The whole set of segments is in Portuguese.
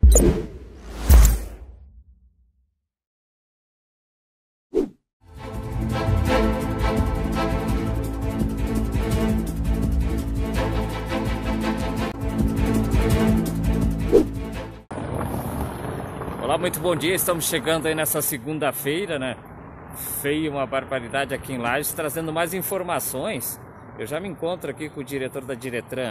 Olá, muito bom dia, estamos chegando aí nessa segunda-feira, né? Feio, uma barbaridade aqui em Lages, trazendo mais informações. Eu já me encontro aqui com o diretor da Diretran,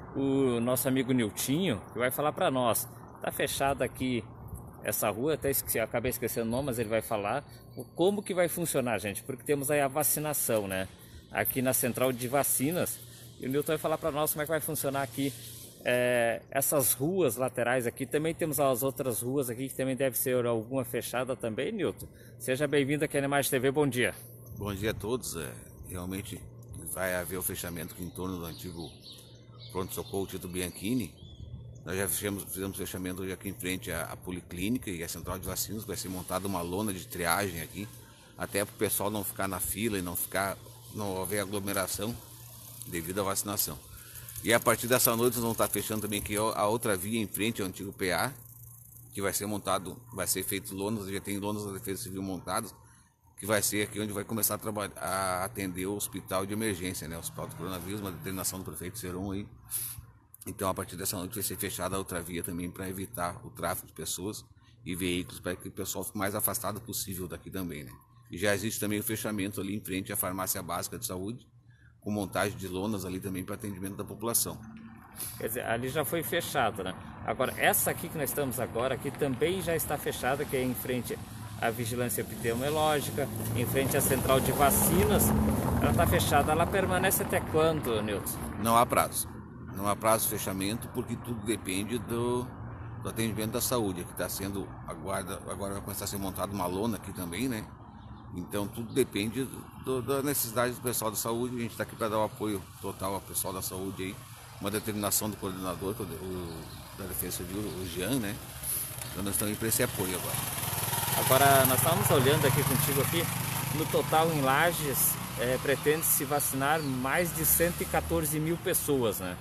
o nosso amigo Niltinho, que vai falar para nós. Tá fechada aqui essa rua, até acabei esquecendo o nome, mas ele vai falar como que vai funcionar, gente, porque temos aí a vacinação, né? Aqui na central de vacinas, e o Nilton vai falar para nós como é que vai funcionar aqui. Essas ruas laterais aqui, também temos as outras ruas aqui que também deve ser alguma fechada também, Nilton. Seja bem-vindo aqui à Animais TV, bom dia. Bom dia a todos. Realmente vai haver o fechamento aqui em torno do antigo pronto-socorro Tito Bianchini. Nós já fizemos fechamento hoje aqui em frente à Policlínica e à Central de Vacinas. Vai ser montada uma lona de triagem aqui, até para o pessoal não ficar na fila e não haver aglomeração devido à vacinação. E a partir dessa noite nós vamos estar fechando também aqui a outra via em frente ao antigo PA, que vai ser montado, vai ser feito lonas, já tem lonas da Defesa Civil montadas, que vai ser aqui onde vai começar a atender o hospital de emergência, né? O hospital do coronavírus, uma determinação do prefeito Seron aí. Então a partir dessa noite vai ser fechada a outra via também para evitar o tráfego de pessoas e veículos, para que o pessoal fique mais afastado possível daqui também, né? E já existe também o fechamento ali em frente à farmácia básica de saúde, com montagem de lonas ali também para atendimento da população. Quer dizer, ali já foi fechado, né? Agora, essa aqui que nós estamos agora, aqui também já está fechada, que é em frente à vigilância epidemiológica, em frente à central de vacinas. Ela está fechada, ela permanece até quando, Nilton? Não há prazo. Não há prazo de fechamento, porque tudo depende do atendimento da saúde, que está sendo, agora vai começar a ser montada uma lona aqui também, né? Então tudo depende da necessidade do pessoal da saúde. A gente está aqui para dar o apoio total ao pessoal da saúde aí, uma determinação do coordenador da Defesa Civil, o Jean, né? Então nós estamos para esse apoio agora. Agora nós estávamos olhando aqui contigo aqui, no total em Lages pretende-se vacinar mais de 114 mil pessoas, né?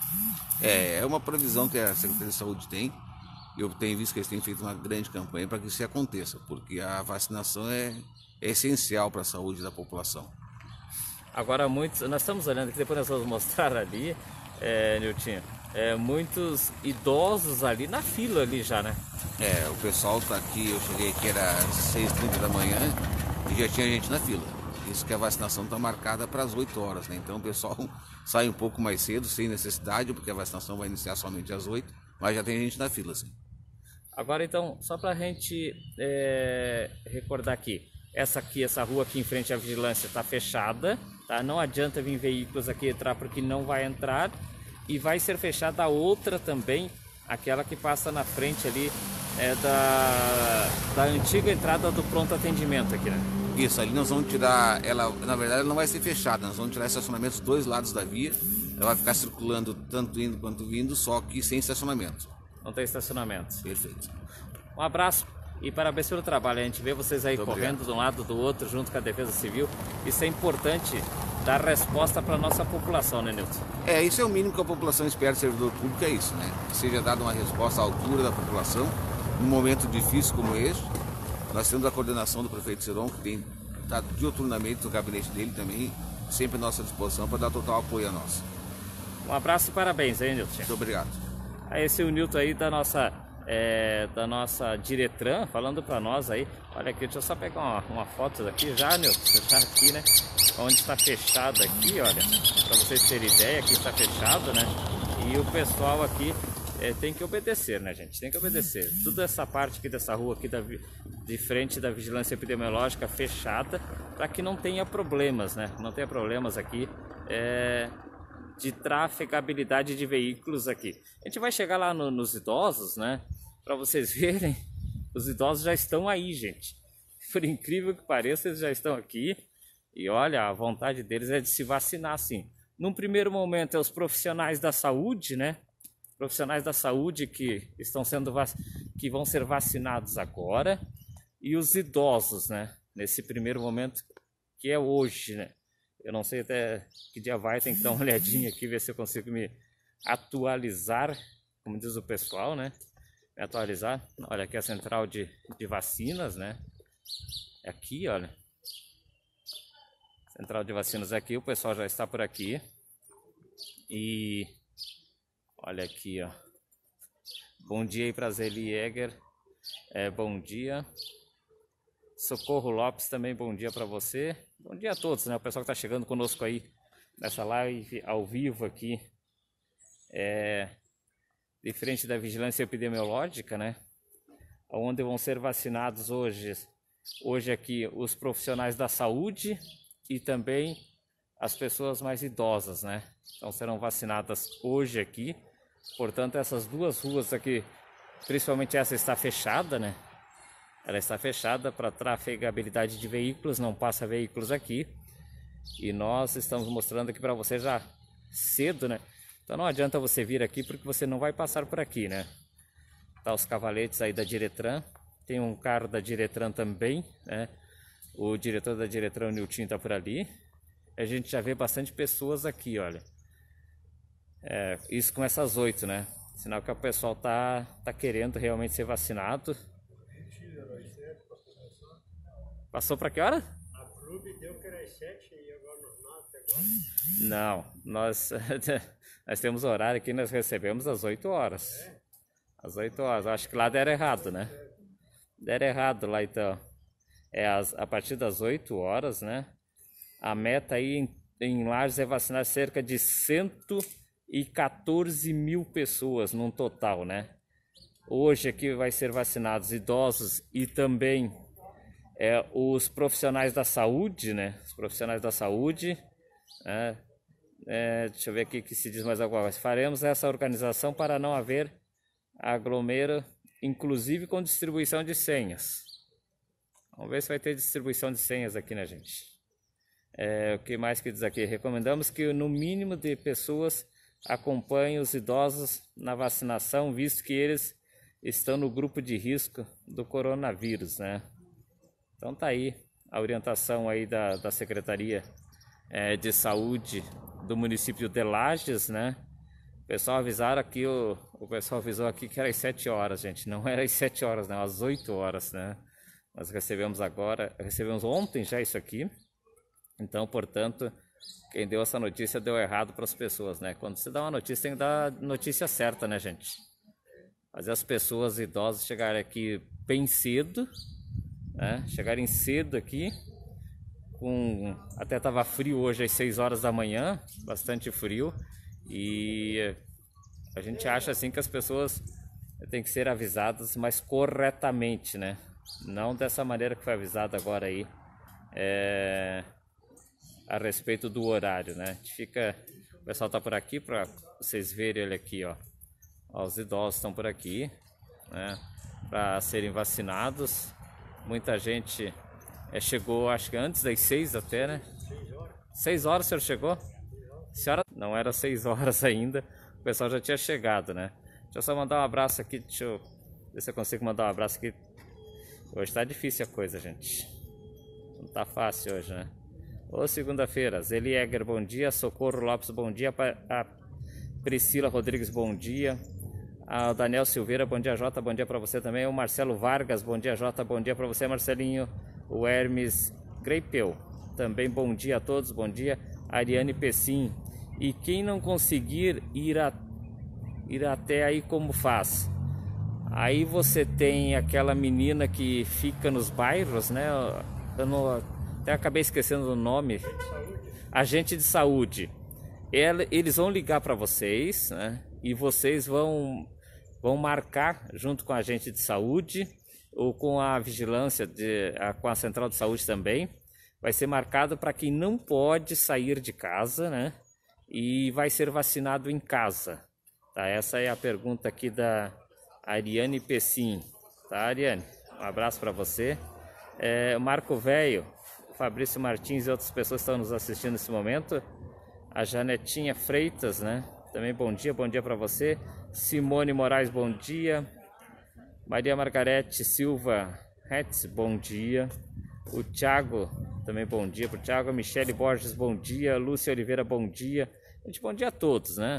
É uma previsão que a Secretaria de Saúde tem. Eu tenho visto que eles têm feito uma grande campanha para que isso aconteça, porque a vacinação é essencial para a saúde da população. Agora nós estamos olhando aqui, depois nós vamos mostrar ali, Niltinho, muitos idosos ali na fila ali já, né? O pessoal está aqui, eu cheguei aqui, era 6h30 da manhã e já tinha gente na fila. Isso que a vacinação está marcada para as 8 horas, né? Então o pessoal sai um pouco mais cedo, sem necessidade, porque a vacinação vai iniciar somente às 8, mas já tem gente na fila, sim. Agora então, só para a gente recordar aqui, essa rua aqui em frente à vigilância está fechada, tá? Não adianta vir veículos aqui entrar porque não vai entrar, e vai ser fechada a outra também, aquela que passa na frente ali da antiga entrada do pronto atendimento aqui, né? Isso, ali nós vamos tirar, ela na verdade ela não vai ser fechada, nós vamos tirar estacionamentos dos dois lados da via, ela vai ficar circulando tanto indo quanto vindo, só que sem estacionamento. Não tem estacionamento. Perfeito. Um abraço e parabéns pelo trabalho. A gente vê vocês aí correndo de um lado do outro junto com a Defesa Civil. Isso é importante, dar resposta para a nossa população, né, Nilton? Isso é o mínimo que a população espera do servidor público, é isso, né? Que seja dada uma resposta à altura da população, num momento difícil como este. Nós temos a coordenação do prefeito Seron, que tem estado diuturnamente no gabinete dele também, sempre à nossa disposição para dar total apoio a nós. Um abraço e parabéns, hein, Nilton? Muito obrigado. Esse é o Nilton aí da nossa Diretran, falando para nós aí. Olha aqui, deixa eu só pegar uma foto daqui já, Nilton, fechar aqui, né? Onde está fechado aqui, olha, para vocês terem ideia, aqui está fechado, né? E o pessoal aqui tem que obedecer, né, gente? Tem que obedecer. Toda essa parte aqui dessa rua aqui de frente da vigilância epidemiológica fechada, para que não tenha problemas, né? Não tenha problemas aqui de trafegabilidade de veículos aqui. A gente vai chegar lá nos idosos, né? Para vocês verem, os idosos já estão aí, gente. Por incrível que pareça, eles já estão aqui. E olha, a vontade deles é de se vacinar, sim. Num primeiro momento, é os profissionais da saúde, né? Profissionais da saúde que que vão ser vacinados agora. E os idosos, né? Nesse primeiro momento, que é hoje, né? Eu não sei até que dia vai, tem que dar uma olhadinha aqui, ver se eu consigo me atualizar, como diz o pessoal, né? me atualizar. Olha aqui a central de vacinas, né? É aqui, olha. Central de vacinas aqui, o pessoal já está por aqui. E olha aqui, ó. Bom dia aí para Zeli Jäger. Bom dia. Socorro Lopes também, bom dia para você. Bom dia a todos, né? O pessoal que está chegando conosco aí nessa live ao vivo aqui. De frente da vigilância epidemiológica, né? Onde vão ser vacinados hoje aqui os profissionais da saúde e também as pessoas mais idosas, né? Então serão vacinadas hoje aqui. Portanto, essas duas ruas aqui, principalmente essa está fechada, né? Ela está fechada para trafegabilidade de veículos, não passa veículos aqui. E nós estamos mostrando aqui para você já cedo, né? Então não adianta você vir aqui porque você não vai passar por aqui, né? Tá os cavaletes aí da Diretran. Tem um carro da Diretran também, né? O diretor da Diretran, o Nilton, tá por ali. A gente já vê bastante pessoas aqui, olha. Isso começa às 8, né? Sinal que o pessoal tá querendo realmente ser vacinado. Passou para que hora? A clube deu que era às 7 e agora até agora? Não, nós temos horário aqui, nós recebemos às 8 horas. Às 8 horas, acho que lá deram errado, né? Deram errado lá então. A partir das 8 horas, né? A meta aí em Lages é vacinar cerca de 114 mil pessoas num total, né? Hoje aqui vai ser vacinados idosos e também os profissionais da saúde, né? Os profissionais da saúde. Deixa eu ver aqui que se diz mais alguma coisa. Faremos essa organização para não haver aglomero, inclusive com distribuição de senhas. Vamos ver se vai ter distribuição de senhas aqui, né, gente? O que mais que diz aqui? Recomendamos que no mínimo de pessoas acompanhem os idosos na vacinação, visto que eles estão no grupo de risco do coronavírus, né? Então tá aí a orientação aí da Secretaria de Saúde do município de Lages, né? O pessoal avisaram aqui, o pessoal avisou aqui que era às 7 horas, gente. Não era às 7 horas, não, às 8 horas, né? Nós recebemos ontem já isso aqui. Então, portanto, quem deu essa notícia deu errado para as pessoas, né? Quando você dá uma notícia, tem que dar a notícia certa, né, gente? Fazer as pessoas idosas chegarem aqui bem cedo, né? Chegarem cedo aqui, até estava frio hoje às 6 horas da manhã, bastante frio, e a gente acha assim que as pessoas têm que ser avisadas, mas corretamente, né? Não dessa maneira que foi avisado agora aí, a respeito do horário, né? O pessoal tá por aqui para vocês verem ele aqui, ó. Os idosos estão por aqui, né? Para serem vacinados. Muita gente chegou, acho que antes das 6 até, né? 6 horas o senhor chegou? Senhora, não era 6 horas ainda, o pessoal já tinha chegado, né? Deixa eu só mandar um abraço aqui, deixa eu ver se eu consigo mandar um abraço aqui. Hoje tá difícil a coisa, gente. Não tá fácil hoje, né? Ô, segunda-feira, Zeli Jäger, bom dia. Socorro Lopes, bom dia. A Priscila Rodrigues, bom dia. A Daniel Silveira, bom dia, Jota, bom dia para você também. O Marcelo Vargas, bom dia, Jota, bom dia para você, Marcelinho. O Hermes Greipel, também bom dia a todos, bom dia. Ariane Pessim. E quem não conseguir ir até aí, como faz? Aí você tem aquela menina que fica nos bairros, né? Até acabei esquecendo o nome. Agente de saúde. Eles vão ligar para vocês, né? E vocês vão marcar junto com a agente de saúde ou com a vigilância, com a central de saúde também. Vai ser marcado para quem não pode sair de casa, né? E vai ser vacinado em casa. Tá? Essa é a pergunta aqui da Ariane Pessim. Tá, Ariane? Um abraço para você. Marco Velho, Fabrício Martins e outras pessoas estão nos assistindo nesse momento. A Janetinha Freitas, né? Também bom dia para você. Simone Moraes, bom dia. Maria Margarete Silva Hetz, bom dia. O Thiago, também bom dia para o Thiago. Michele Borges, bom dia. Lúcia Oliveira, bom dia. Gente, bom dia a todos, né?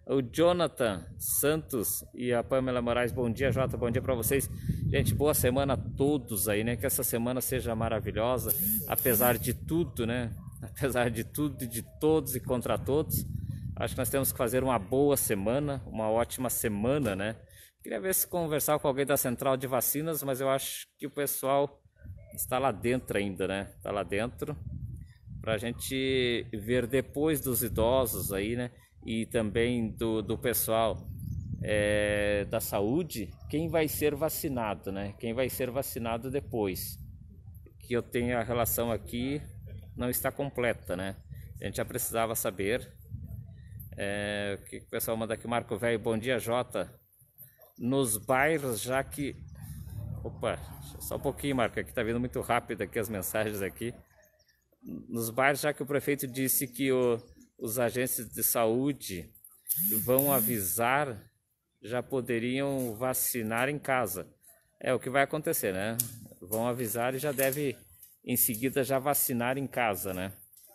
O Jonathan Santos e a Pamela Moraes, bom dia, Jota, bom dia para vocês. Gente, boa semana a todos aí, né? Que essa semana seja maravilhosa, apesar de tudo, né? Apesar de tudo e de todos e contra todos. Acho que nós temos que fazer uma boa semana, uma ótima semana, né? Queria ver se conversar com alguém da central de vacinas, mas eu acho que o pessoal está lá dentro ainda, né? Está lá dentro para a gente ver depois dos idosos aí, né? E também do pessoal da saúde, quem vai ser vacinado, né? Quem vai ser vacinado depois. Que eu tenho a relação aqui, não está completa, né? A gente já precisava saber. O que o pessoal manda aqui? Marco Velho, bom dia, Jota. Nos bairros, já que... Opa, só um pouquinho, Marco, aqui tá vindo muito rápido aqui as mensagens aqui. Nos bairros, já que o prefeito disse que os agentes de saúde vão avisar, já poderiam vacinar em casa. É o que vai acontecer, né? Vão avisar e já deve, em seguida, já vacinar em casa, né?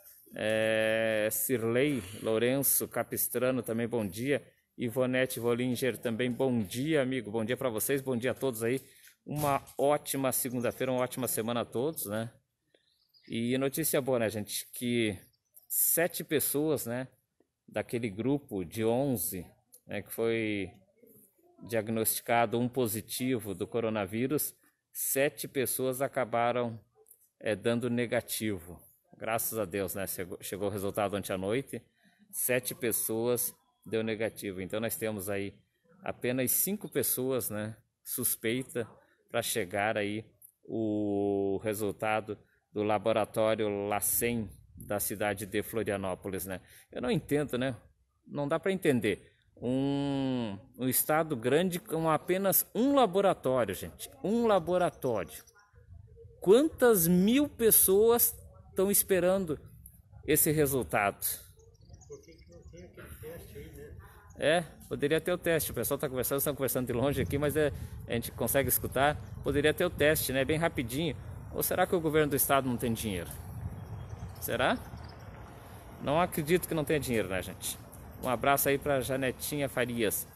Cirlei Lourenço Capistrano também, bom dia. Ivonete Volinger também, bom dia, amigo. Bom dia para vocês, bom dia a todos aí. Uma ótima segunda-feira, uma ótima semana a todos, né? E notícia boa, né, gente? Que 7 pessoas, né, daquele grupo de 11, né, que foi diagnosticado um positivo do coronavírus, 7 pessoas acabaram dando negativo. Graças a Deus, né? Chegou o resultado ontem à noite, 7 pessoas deu negativo. Então nós temos aí apenas 5 pessoas, né, suspeita para chegar aí o resultado do laboratório LACEN da cidade de Florianópolis, né? Eu não entendo, né? Não dá para entender. Um estado grande com apenas um laboratório, gente. Um laboratório. Quantas mil pessoas estão esperando esse resultado? Por que não tem aquele teste aí, né? Poderia ter o teste. O pessoal está conversando, estão conversando de longe aqui, mas a gente consegue escutar. Poderia ter o teste, né? Bem rapidinho. Ou será que o governo do estado não tem dinheiro? Será? Não acredito que não tenha dinheiro, né, gente? Um abraço aí para Janetinha Farias.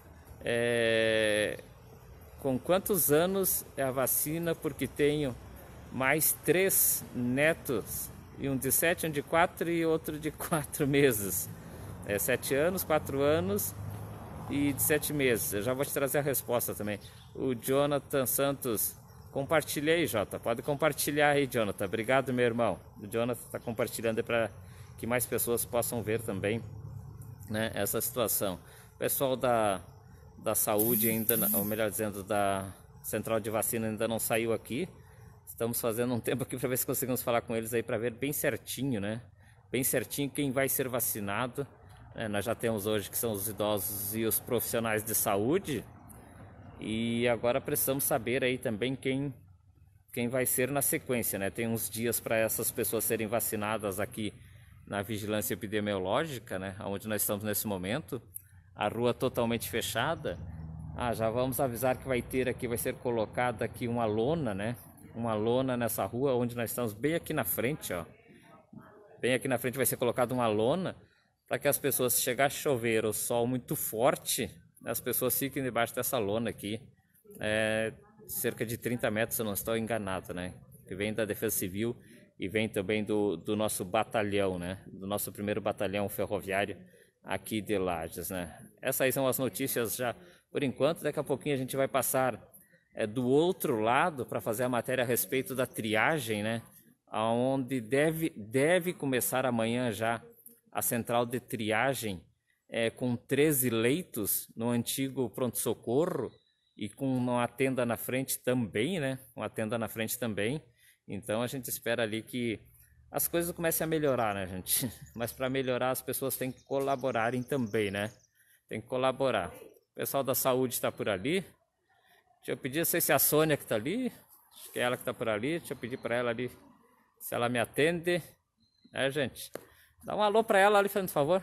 Com quantos anos é a vacina? Porque tenho mais 3 netos. E um de 7, um de 4 e outro de 4 meses. 7 anos, 4 anos e de 7 meses. Eu já vou te trazer a resposta também. O Jonathan Santos... Compartilhei, Jota. Pode compartilhar aí, Jonathan. Obrigado, meu irmão. O Jonathan está compartilhando para que mais pessoas possam ver também, né, essa situação. O pessoal da saúde ainda, ou melhor dizendo, da central de vacina ainda não saiu aqui. Estamos fazendo um tempo aqui para ver se conseguimos falar com eles aí para ver bem certinho, né? Bem certinho quem vai ser vacinado. Nós já temos hoje que são os idosos e os profissionais de saúde. E agora precisamos saber aí também quem vai ser na sequência, né? Tem uns dias para essas pessoas serem vacinadas aqui na vigilância epidemiológica, né? Onde nós estamos nesse momento. A rua totalmente fechada. Já vamos avisar que vai ser colocada aqui uma lona, né? Uma lona nessa rua onde nós estamos, bem aqui na frente, ó. Bem aqui na frente vai ser colocada uma lona para que as pessoas, se chegar a chover ou sol muito forte, as pessoas fiquem debaixo dessa lona aqui, cerca de 30 metros, se eu não estou enganado, né? Que vem da Defesa Civil e vem também do nosso batalhão, né? Do nosso 1º Batalhão Ferroviário aqui de Lages, né? Essas aí são as notícias já por enquanto. Daqui a pouquinho a gente vai passar do outro lado para fazer a matéria a respeito da triagem, né? Onde deve começar amanhã já a central de triagem, com 13 leitos no antigo pronto-socorro e com uma tenda na frente também, né? Uma tenda na frente também. Então a gente espera ali que as coisas comecem a melhorar, né, gente? Mas para melhorar as pessoas têm que colaborarem também, né? Tem que colaborar. O pessoal da saúde está por ali. Deixa eu pedir, não sei se é a Sônia que está ali. Acho que é ela que está por ali. Deixa eu pedir para ela ali se ela me atende. Gente? Dá um alô para ela ali, por favor.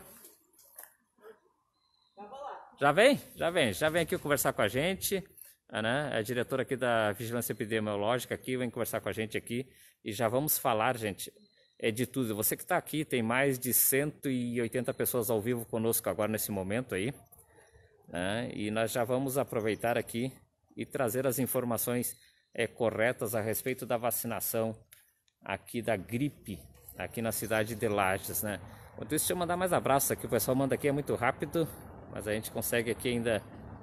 Já vem? Já vem aqui conversar com a gente, né? A diretora aqui da Vigilância Epidemiológica aqui vem conversar com a gente aqui e já vamos falar, gente, de tudo. Você que está aqui, tem mais de 180 pessoas ao vivo conosco agora nesse momento aí. né? E nós já vamos aproveitar aqui e trazer as informações corretas a respeito da vacinação aqui da gripe, aqui na cidade de Lages, né? Enquanto isso, deixa eu mandar mais abraços aqui, o pessoal manda aqui, é muito rápido, mas a gente consegue aqui ainda.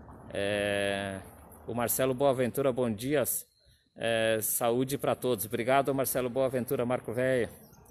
O Marcelo Boaventura, bom dia, saúde para todos. Obrigado, Marcelo Boaventura, Marco Velho.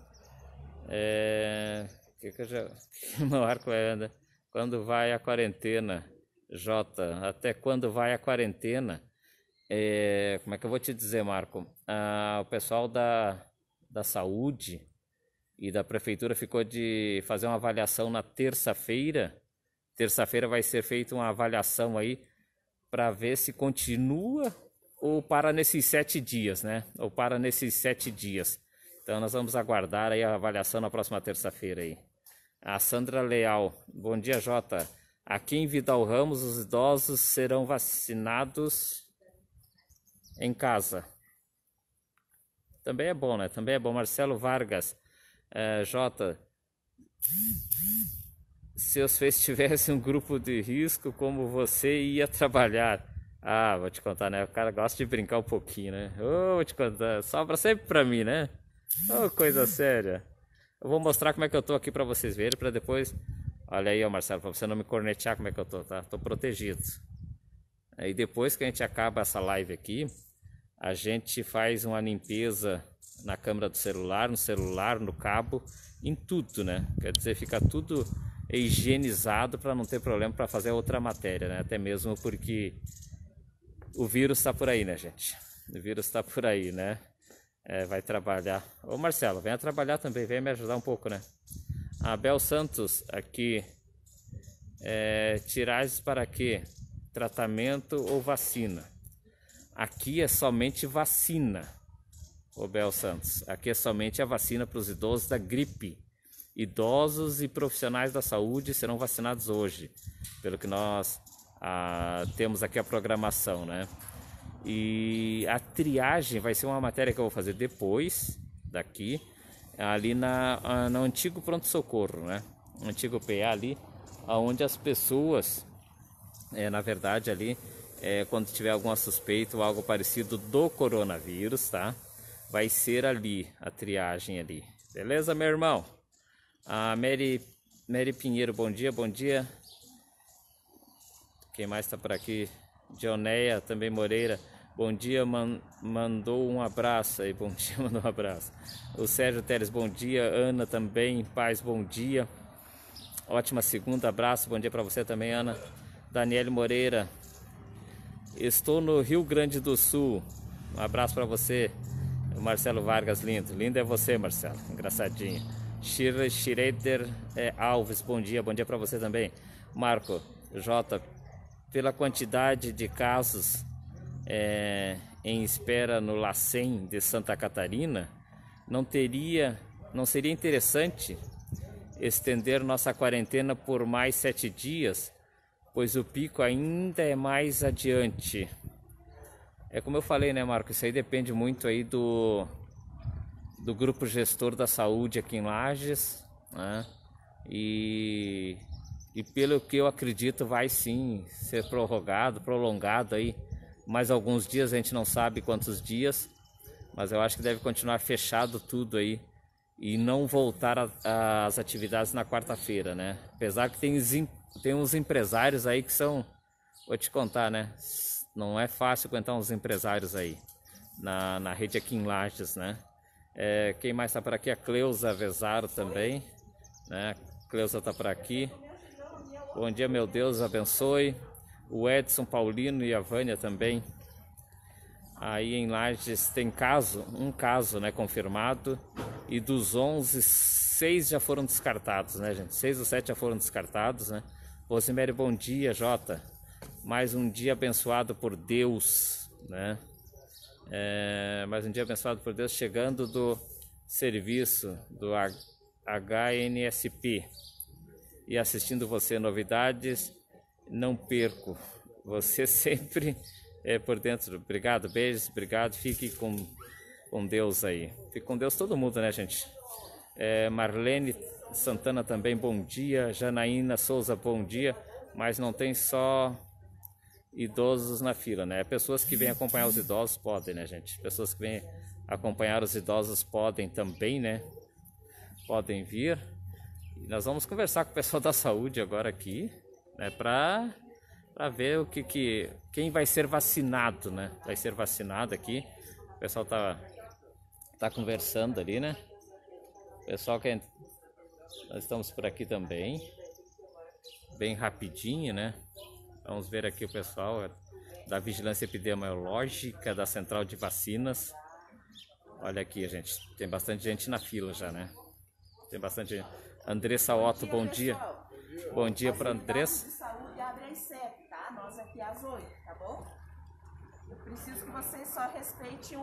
Que eu já... Marco anda. Quando vai a quarentena, Jota? Até quando vai a quarentena? Como é que eu vou te dizer, Marco? O pessoal da saúde e da prefeitura ficou de fazer uma avaliação na terça-feira. Terça-feira vai ser feita uma avaliação aí para ver se continua ou para nesses 7 dias, né? Ou para nesses 7 dias. Então nós vamos aguardar aí a avaliação na próxima terça-feira aí. A Sandra Leal, bom dia, Jota. Aqui em Vidal Ramos, os idosos serão vacinados em casa. Também é bom, né? Também é bom. Marcelo Vargas, Jota, se você tivesse um grupo de risco, como você ia trabalhar? Vou te contar, né? O cara gosta de brincar um pouquinho, né? Vou te contar, sobra sempre pra mim, né? Coisa séria. Eu vou mostrar como é que eu tô aqui pra vocês verem, pra depois... Olha aí, ó, Marcelo, pra você não me cornetear como é que eu tô, tá? Tô protegido. Aí depois que a gente acaba essa live aqui, a gente faz uma limpeza na câmera do celular, no cabo, em tudo, né? Quer dizer, fica tudo higienizado para não ter problema para fazer outra matéria, né? Até mesmo porque o vírus está por aí, né, gente? O vírus está por aí, né? Vai trabalhar. Ô Marcelo, venha trabalhar também, venha me ajudar um pouco, né? Abel Santos aqui. Tiragens para quê? Tratamento ou vacina? Aqui é somente vacina, ô Bel Santos. Aqui é somente a vacina para os idosos da gripe. Idosos e profissionais da saúde serão vacinados hoje, pelo que nós temos aqui a programação, né? E a triagem vai ser uma matéria que eu vou fazer depois daqui, ali no antigo pronto-socorro, né? O antigo PA ali, onde as pessoas, na verdade ali, quando tiver alguma suspeita ou algo parecido do coronavírus, tá? Vai ser ali, a triagem ali. Beleza, meu irmão? A Mary Pinheiro, bom dia, bom dia. Quem mais tá por aqui? Dioneia, também Moreira. Bom dia, mandou um abraço aí, bom dia, mandou um abraço. O Sérgio Teles, bom dia. Ana também, paz, bom dia. Ótima segunda, abraço, bom dia para você também, Ana. Daniele Moreira, estou no Rio Grande do Sul, um abraço para você. Marcelo Vargas, lindo, lindo é você, Marcelo, engraçadinho. Schroeder Alves, bom dia para você também. Marco J, pela quantidade de casos em espera no LACEN de Santa Catarina, não seria interessante estender nossa quarentena por mais 7 dias, pois o pico ainda é mais adiante. Como eu falei, né, Marco, isso aí depende muito aí do grupo gestor da saúde aqui em Lages, né? E pelo que eu acredito vai sim ser prolongado aí mais alguns dias, a gente não sabe quantos dias, mas eu acho que deve continuar fechado tudo aí e não voltar às atividades na quarta-feira, né? Apesar que tem uns empresários aí que são, vou te contar, né? Não é fácil aguentar uns empresários aí na rede aqui em Lages, né? Quem mais está por aqui? A Cleusa Vezaro também, né? Cleusa está por aqui. Bom dia, meu Deus abençoe. O Edson Paulino e a Vânia também. Aí em Lages tem um caso, né, confirmado. E dos 11, 6 já foram descartados, né, gente? 6 ou 7 já foram descartados, né? Rosemary, bom dia, Jota. Mais um dia abençoado por Deus, né? Mais um dia abençoado por Deus, chegando do serviço do HNSP e assistindo você. Novidades, não perco. Você sempre por dentro. Obrigado, beijos, obrigado. Fique com Deus aí. Fique com Deus todo mundo, né, gente? Marlene Santana também, bom dia. Janaína Souza, bom dia. mas não tem só idosos na fila, né? Pessoas que vêm acompanhar os idosos podem, né, gente? Pessoas que vêm acompanhar os idosos podem também, né? Podem vir. E nós vamos conversar com o pessoal da saúde agora aqui, né? Para ver quem vai ser vacinado, né? Vai ser vacinado aqui. O pessoal tá conversando ali, né? O pessoal que nós estamos por aqui também, bem rapidinho, né? Vamos ver aqui o pessoal da Vigilância Epidemiológica da Central de Vacinas. Olha aqui, gente, tem bastante gente na fila já, né? Tem bastante gente. Andressa Otto, bom dia. Bom dia para Andressa. De saúde abre às 7, tá? Nós aqui às 8, tá bom? Eu preciso que vocês só respeitem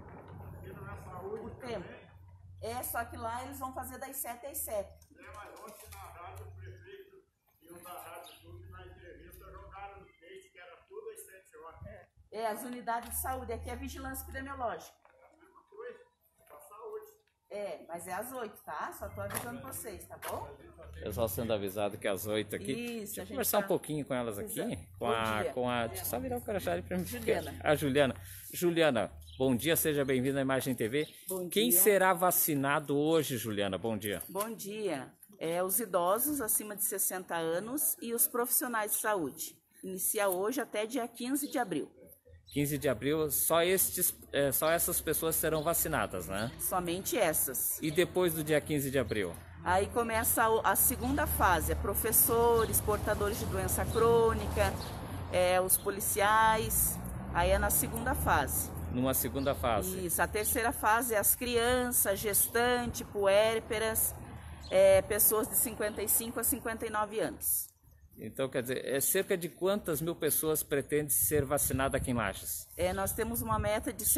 o tempo. Só que lá eles vão fazer das 7 às 7. Mas ontem na rádio o prefeito e um da Rádio Sul na entrevista jogaram no peixe que era tudo às 7 horas. As unidades de saúde, aqui é vigilância epidemiológica. É a mesma coisa, pra saúde. Mas é às 8, tá? Só tô avisando vocês, tá bom? Pessoal sendo avisado que é às 8 aqui. Isso, Deixa eu conversar um pouquinho com elas aqui. Deixa eu só virar o carajari para mim. Juliana. A Juliana. Juliana, bom dia, seja bem-vinda à Imagem TV. Bom Quem dia. será vacinado hoje, Juliana? Bom dia. Bom dia. Os idosos acima de 60 anos e os profissionais de saúde. Inicia hoje até dia 15 de abril. 15 de abril, só essas pessoas serão vacinadas, né? Somente essas. E depois do dia 15 de abril? Aí começa a segunda fase, professores, portadores de doença crônica, os policiais, aí é na segunda fase. Numa segunda fase. Isso, a terceira fase é as crianças, gestantes, puérperas, pessoas de 55 a 59 anos. Então, quer dizer, cerca de quantas mil pessoas pretende ser vacinada aqui em Lages? Nós temos uma meta de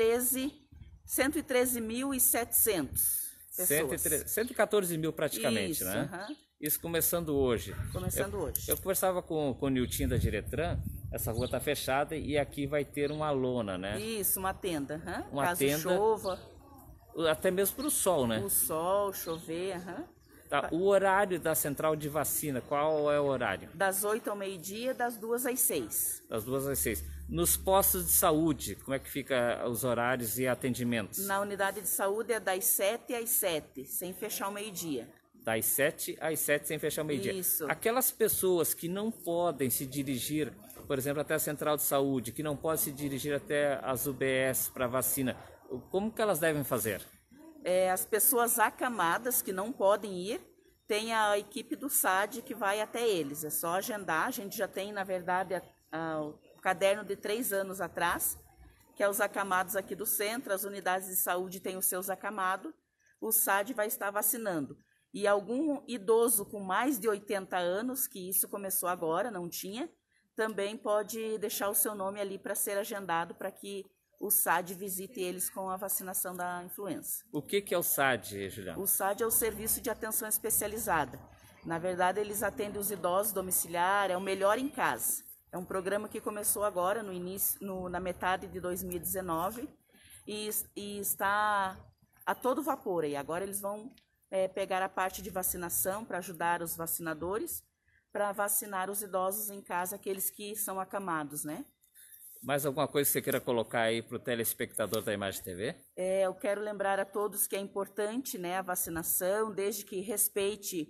113.700 pessoas. 114 mil praticamente, Isso, né? uhum. Isso começando hoje. Hoje. Eu conversava com o Nilton da Diretran, essa rua está fechada e aqui vai ter uma lona, né? Isso, uma tenda. Uhum. Uma Caso tenda. chova. Até mesmo para o sol, né? O sol, chover. Uhum. Tá. O horário da central de vacina, qual é o horário? Das 8 ao meio-dia, das 2 às 6. Das 2 às 6. Nos postos de saúde, como é que fica os horários e atendimentos? Na unidade de saúde é das 7 às 7, sem fechar o meio-dia. Das 7 às 7, sem fechar o meio-dia. Isso. Aquelas pessoas que não podem se dirigir, por exemplo, até a central de saúde, que não podem se dirigir até as UBS para vacina, como que elas devem fazer? As pessoas acamadas que não podem ir, tem a equipe do SAD que vai até eles. É só agendar. A gente já tem, na verdade, o caderno de 3 anos atrás, que é os acamados aqui do centro. As unidades de saúde têm os seus acamados. O SAD vai estar vacinando. E algum idoso com mais de 80 anos, que isso começou agora, não tinha, também pode deixar o seu nome ali para ser agendado para que o SAD visite eles com a vacinação da influenza. O que é o SAD, Juliana? O SAD é o Serviço de Atenção Especializada. Na verdade, eles atendem os idosos domiciliar, é o Melhor em Casa. É um programa que começou agora, na metade de 2019, e está a todo vapor. E agora eles vão pegar a parte de vacinação para ajudar os vacinadores, para vacinar os idosos em casa, aqueles que são acamados, né? Mais alguma coisa que você queira colocar aí para o telespectador da Imagem TV? Eu quero lembrar a todos que é importante, né, a vacinação, desde que respeite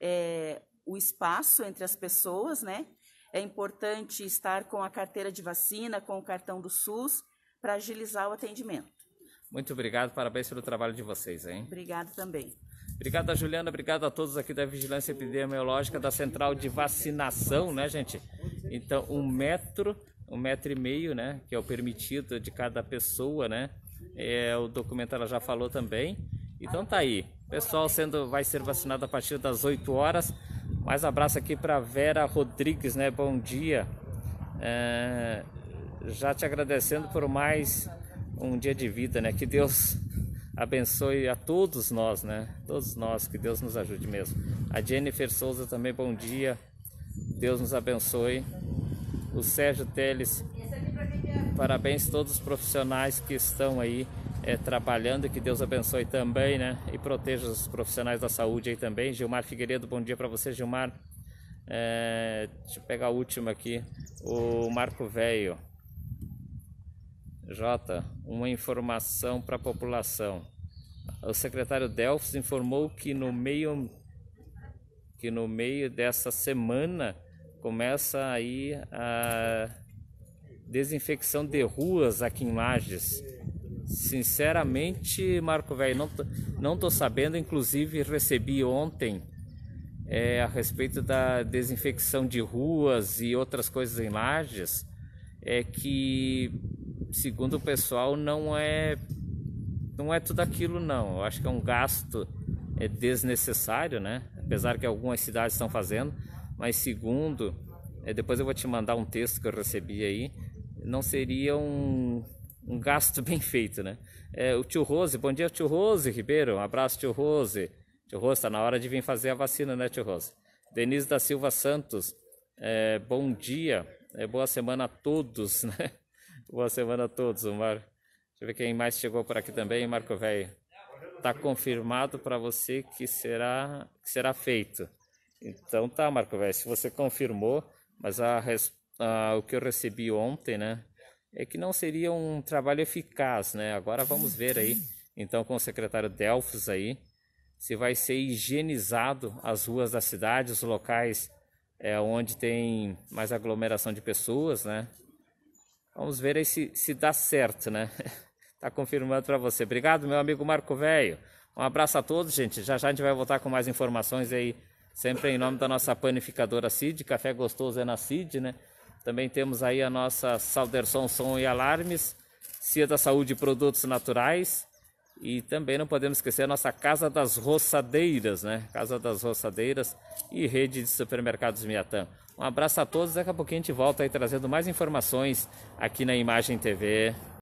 o espaço entre as pessoas, né? É importante estar com a carteira de vacina, com o cartão do SUS, para agilizar o atendimento. Muito obrigado, parabéns pelo trabalho de vocês, hein? Obrigada também. Obrigado a Juliana, obrigado a todos aqui da Vigilância Epidemiológica da Central de Vacinação, né, gente? Então, 1 metro, 1,5 metro, né, que é o permitido de cada pessoa, né? O documento ela já falou também. Então tá aí, o pessoal vai ser vacinado a partir das 8 horas. Mais abraço aqui para Vera Rodrigues, né? Bom dia. Já te agradecendo por mais um dia de vida, né? Que Deus abençoe a todos nós, né? Todos nós, que Deus nos ajude mesmo. A Jennifer Souza também, bom dia. Deus nos abençoe. O Sérgio Teles, parabéns a todos os profissionais que estão aí trabalhando, que Deus abençoe também, né? E proteja os profissionais da saúde aí também. Gilmar Figueiredo, bom dia para você, Gilmar. Deixa eu pegar a última aqui. O Marco Velho. Jota, uma informação para a população. O secretário Delfos informou que no meio dessa semana começa aí a desinfecção de ruas aqui em Lages. Sinceramente, Marco Velho, não tô sabendo. Inclusive recebi ontem a respeito da desinfecção de ruas e outras coisas em Lages, que segundo o pessoal não é tudo aquilo não. Eu acho que é um gasto desnecessário, né? Apesar que algumas cidades estão fazendo, mas segundo, depois eu vou te mandar um texto que eu recebi aí, não seria um gasto bem feito, né? O tio Rose, bom dia tio Rose Ribeiro, um abraço tio Rose. Tio Rose, tá na hora de vir fazer a vacina, né tio Rose? Denise da Silva Santos, bom dia, boa semana a todos, né? Boa semana a todos, Mar. Deixa eu ver quem mais chegou por aqui também, Marco Velho. Tá confirmado para você que será feito. Então tá, Marco Velho, se você confirmou, mas o que eu recebi ontem, né, é que não seria um trabalho eficaz, né? Agora vamos ver aí, então com o secretário Delfos aí, se vai ser higienizado as ruas da cidade, os locais onde tem mais aglomeração de pessoas, né? Vamos ver aí se dá certo, né? Tá confirmando para você. Obrigado, meu amigo Marco Velho. Um abraço a todos, gente. Já já a gente vai voltar com mais informações aí, sempre em nome da nossa panificadora Cid. Café gostoso é na Cid, né? Também temos aí a nossa Salderson Som e Alarmes, Cia da Saúde e Produtos Naturais. E também não podemos esquecer a nossa Casa das Roçadeiras, né? Casa das Roçadeiras e Rede de Supermercados Miatã. Um abraço a todos. Daqui a pouquinho a gente volta aí trazendo mais informações aqui na Imagem TV.